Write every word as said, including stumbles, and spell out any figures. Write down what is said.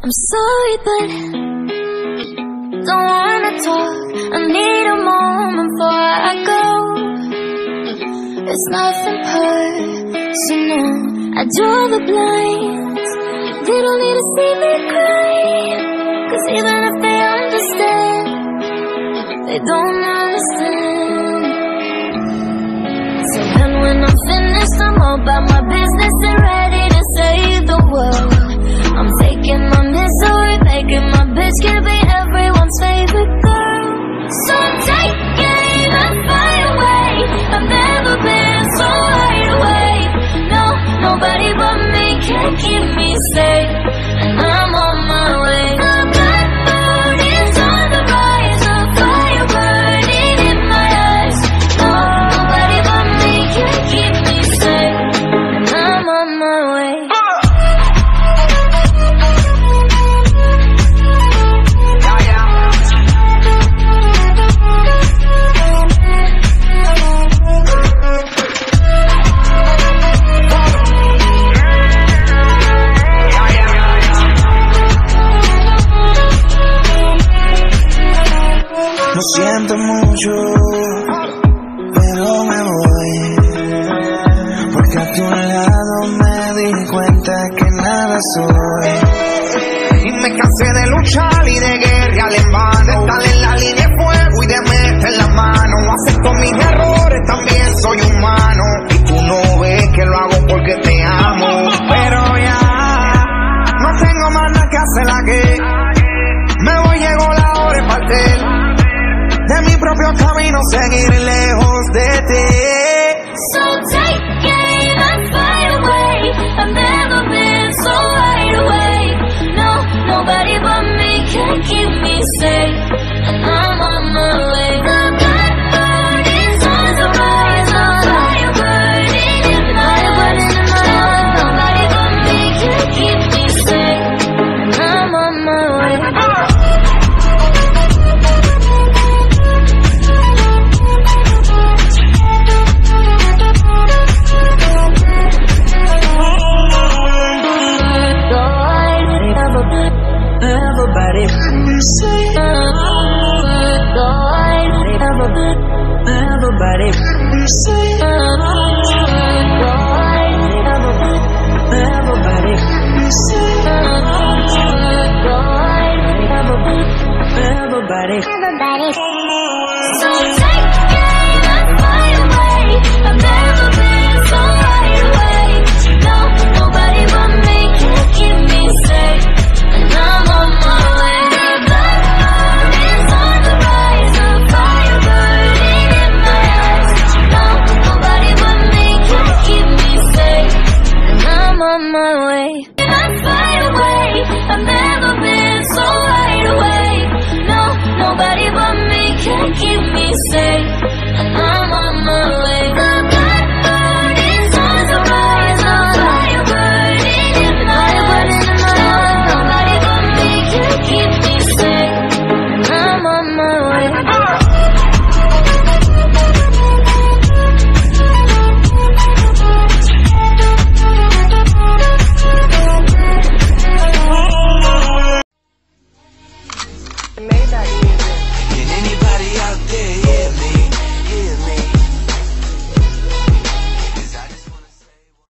I'm sorry, but don't wanna talk. I need a moment before I go. It's nothing personal. I draw the blinds. They don't need to see me cry, 'cause even if they understand, they don't understand. So then when I'm finished, I'm all about my business and ready to save the world. I'm faking my misery, making my bitch can be everyone's favorite girl. So I'm taking the fight away. I've never been so wide awake. No, nobody but me can keep me safe, and I'm on my way. The blackbird is on the rise, a fire burning in my eyes. No, nobody but me can keep me safe, and I'm on my way. Lo siento mucho, pero me voy, porque a tu lado me di cuenta que nada soy. Y me cansé de luchar y de guerrear en vano, de estar en la línea de fuego y de meter la mano. Acepto mis errores, también soy humano, y tú no ves que lo hago porque te amo. Pero ya, no tengo más nada que hacer aquí. Me voy, llegó la hora de partir de mi propio camino, seguir lejos de ti. So taking the fight away. I've never been so wide awake. No, nobody but me can keep me safe, and I'm on my way. The blackbird is on the rise, a fire burning in my eyes. Nobody but me can keep me safe, and I'm on my way. Everybody, say everybody, say everybody, say everybody, everybody. So taking the fight away. I've never been so wide awake. No, nobody but me can keep me safe, and I'm on my way. The blackbird is on the rise, a fire burning in my eyes. No, nobody but me can keep me safe, and I'm on my way. The fight away. I've never been so wide awake. No, nobody but me can keep me safe.